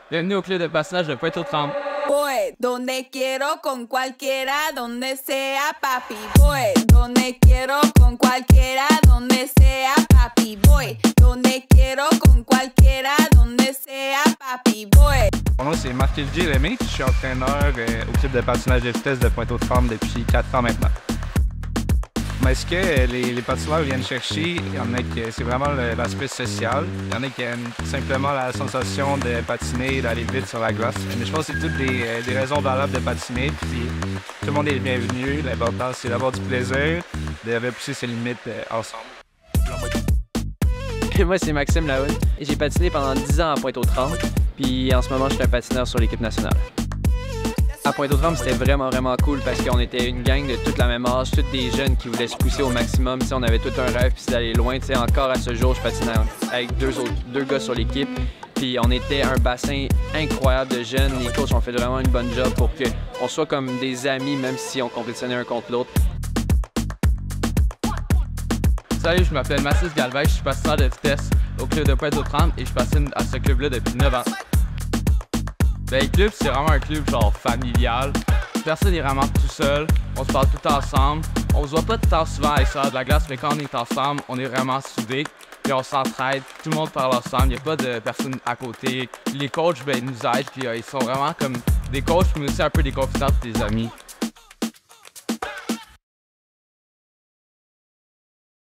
Bienvenue au club de patinage de Pointe-aux-Trembles. Voy donde quiero con cualquiera, donde sea papi. Voy donde quiero con cualquiera, donde sea papi. Voy donde quiero con cualquiera, donde sea papi. Voy. Mon nom c'est Marc-Olivier Rémy, je suis entraîneur au club de patinage de vitesse de Pointe-aux-Trembles depuis 4 ans maintenant. Mais ce que les patineurs viennent chercher, il y en a qui c'est vraiment l'aspect social. Il y en a qui aiment simplement la sensation de patiner, d'aller vite sur la glace. Mais je pense que c'est toutes des raisons valables de patiner. Puis tout le monde est le bienvenu. L'important c'est d'avoir du plaisir, de repousser ses limites ensemble. Moi, c'est Maxime Lahoud. J'ai patiné pendant 10 ans à Pointe-aux-Trembles, puis en ce moment, je suis un patineur sur l'équipe nationale. À Pointe-aux-Trembles, c'était vraiment cool parce qu'on était une gang de toute la même âge, tous des jeunes qui voulaient se pousser au maximum. T'sais, on avait tout un rêve, puis c'est d'aller loin. T'sais, encore à ce jour, je patinais avec deux gars sur l'équipe. Puis on était un bassin incroyable de jeunes. Les coachs ont fait vraiment une bonne job pour qu'on soit comme des amis, même si on compétitionnait un contre l'autre. Salut, je m'appelle Mathis Galvez, je suis patineur de vitesse au club de Pointe-aux-Trembles et je patine à ce club-là depuis 9 ans. Ben, le club, c'est vraiment un club genre familial. Personne n'est vraiment tout seul, on se parle tout ensemble. On se voit pas tout le temps souvent à l'extérieur de la glace, mais quand on est ensemble, on est vraiment soudés. Puis on s'entraide, tout le monde parle ensemble, il n'y a pas de personne à côté. Les coachs, ben, ils nous aident, puis ils sont vraiment comme des coachs, mais aussi un peu des confidents, des amis.